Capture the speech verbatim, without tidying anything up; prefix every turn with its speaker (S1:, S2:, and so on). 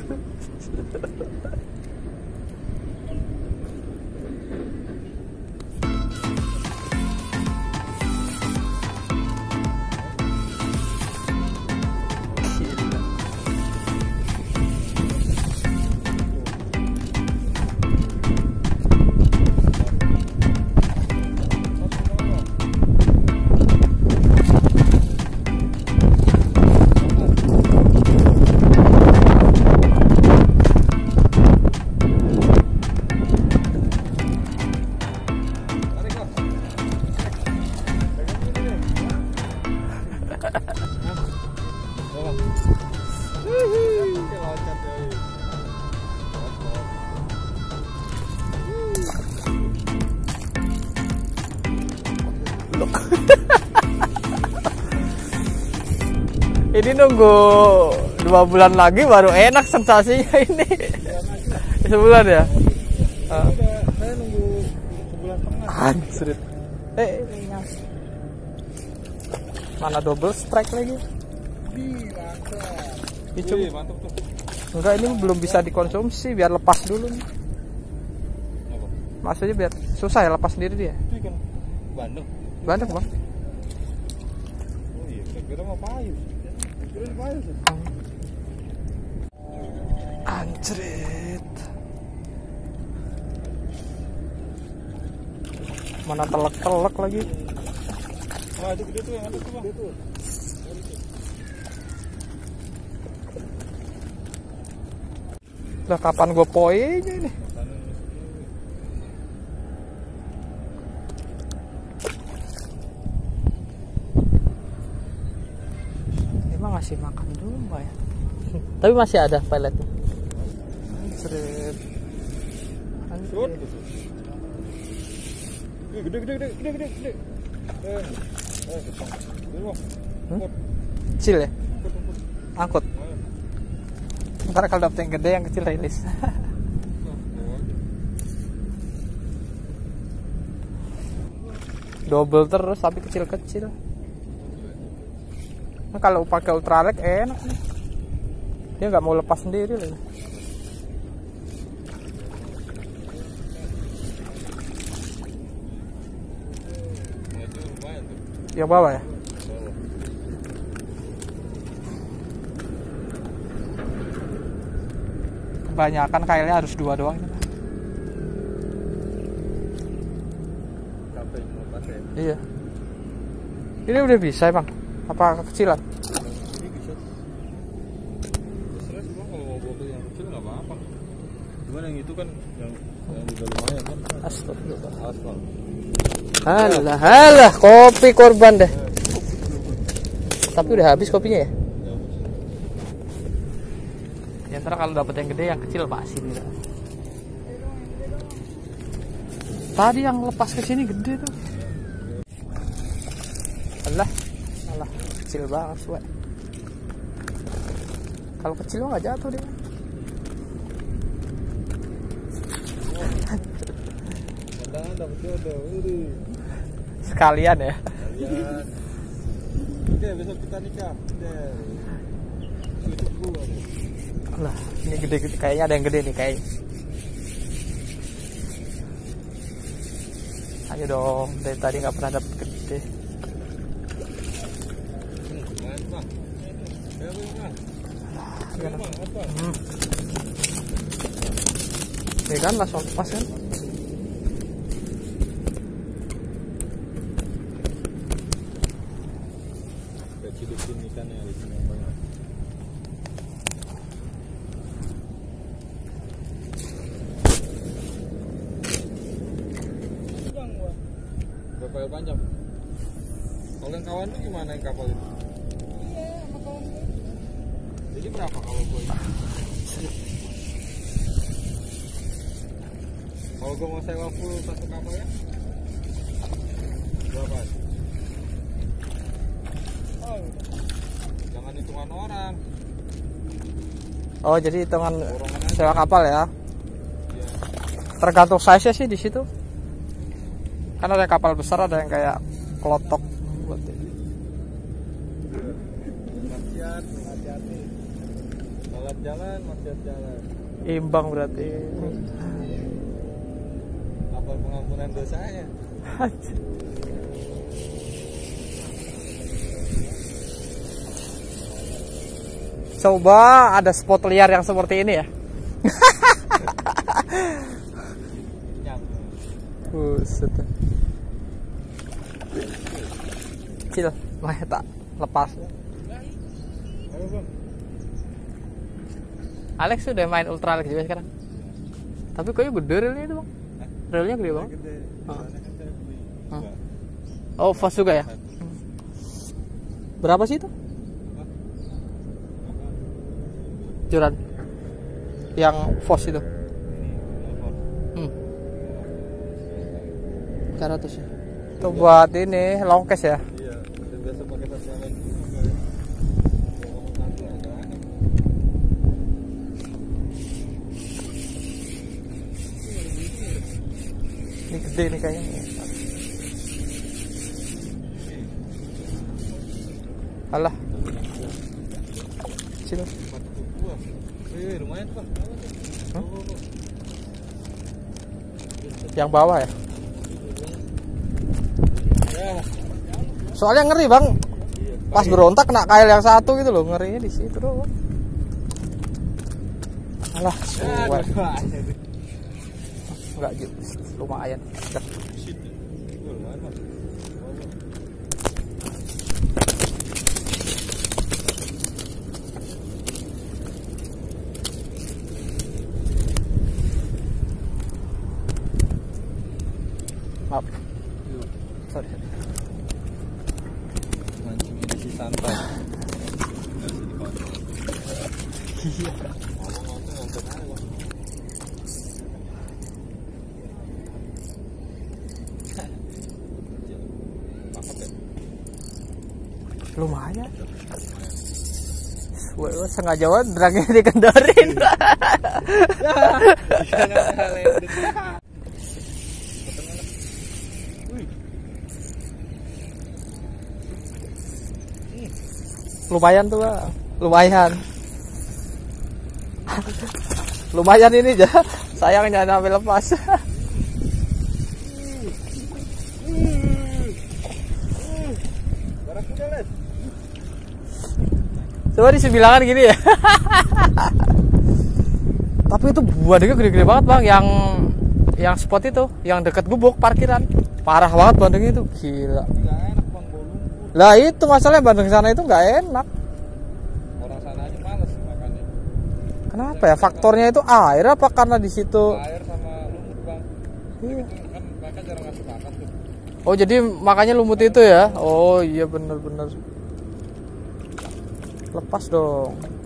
S1: Ini nunggu dua bulan lagi baru enak sensasinya ini. Sebulan ya? Uh.
S2: Saya nunggu sebulan setengah.
S1: Anjir. Eh, mana double strike lagi? Itu
S2: mantap tuh.
S1: Enggak, ini belum bisa dikonsumsi, biar lepas dulu nih. Maksudnya biar susah ya lepas sendiri dia.
S2: Itu ikan bandeng.
S1: Bandeng, Bang.
S2: Oh iya, saya kira mau payu. Saya kira payu.
S1: Anjrit. Mana telek-telek lagi.
S2: Ah, itu gede tuh yang ada tuh, Bang. Gede tuh.
S1: Lah kapan gue poinnya ini? Emang ngasih makan dulu Mbak ya? Tapi masih ada peletnya. Anjrit. Anjrit.
S2: Gede gede gede gede gede gede. Eh. Eh, gede Bang.
S1: Hmm? Kecil ya? Angkut. Ntar kalau dapet yang gede, yang kecil rilis. Double terus tapi kecil-kecil. Nah, kalau pakai ultralight enak nih. Dia nggak mau lepas sendiri loh. Yang bawah ya? Kebanyakan kailnya harus dua doang ini. Iya. Ini udah bisa Bang? Apa kecilan?
S2: Ini bisa. Terserah sih Bang, kalau mau bawa yang kecil nggak apa-apa. Cuman yang itu kan yang yang udah lumayan kan.
S1: Astagfirullah.
S2: Aspal.
S1: Halah, halah, kopi korban deh. Tapi udah habis kopinya ya? Ya ntar kalau dapet yang gede, yang kecil pasti nih. Tadi yang lepas ke sini gede tuh. Alah, alah, kecil banget suwe. Kalau kecil lo nggak jatuh deh.
S2: Mudah-mudahan dapat jodoh.
S1: Sekalian ya.
S2: Sekalian. Oke, besok kita nikah. Udah. Gua.
S1: Lah, ini gede-gede, kayaknya ada yang gede nih kayaknya. Ayo dong, dari tadi nggak pernah dapet gede. Hmm. Ya kan langsung lepas kan.
S2: Kecil-kecil ikannya di sini banyak. Kapal panjang. Kalau yang kawan tuh gimana yang kapal itu? Iya, sama kawan gue. Jadi berapa kalau gue? Kalau gue mau sewa full satu kapal ya? Berapa? Oh, jangan hitungan orang.
S1: Oh, jadi hitungan sewa kapal ya?
S2: Iya.
S1: Tergantung size sih di situ. Kan ada kapal besar, ada yang kayak kelotok buat ini.
S2: Hati-hati, hati-hati. Balat jalan, maksiat jalan.
S1: Imbang berarti.
S2: Kapal pengampunan dosanya.
S1: Coba ada spot liar yang seperti ini ya. Buset. Kecil, mah tak lepas. Alex sudah main Ultra Alex juga sekarang. Tapi kayaknya gede relnya itu, Bang. Relnya gede banget. Oh, oh F O S juga ya? Berapa sih itu? Joran yang F O S itu? Hmm. tiga ratus ya. Itu buat ini long case ya?
S2: Iya, biasa pakai sasaran.
S1: Ini gede nih kayaknya. Alah. Kecil.
S2: Wih, lumayan, Pak.
S1: Hmm? Yang bawah ya?
S2: Ya.
S1: Soalnya ngeri, Bang. Pas berontak kena kail yang satu gitu loh, ngerinya di situ doang. Alah, suwe. Enggak gitu, lumayan. Udah.
S2: Lumayan, Pak.
S1: Maaf. Sorry.
S2: Mancing ini si santai.
S1: Iya. Lumayan. Wah, sengaja banget dragnya dikendorin. Lumayan tuh, Bang. Lumayan. Lumayan ini aja. Sayangnya sampai lepas. Coba di sebilangan gini ya. Tapi itu bandengnya gede-gede banget, Bang. Yang yang spot itu, yang dekat gubuk parkiran. Parah banget bandengnya itu, gila.
S2: Enggak enak, Bang, bau lumpur.
S1: Lah itu masalahnya bandeng sana itu nggak enak.
S2: Orang sana aja males makannya.
S1: Kenapa ya? Faktornya itu air apa karena di situ?
S2: Air sama lumut, Bang.
S1: Iya.
S2: Kan mereka jarang ngasih makan tuh.
S1: Oh, jadi makanya lumut itu ya? Oh iya bener-bener. Lepas dong.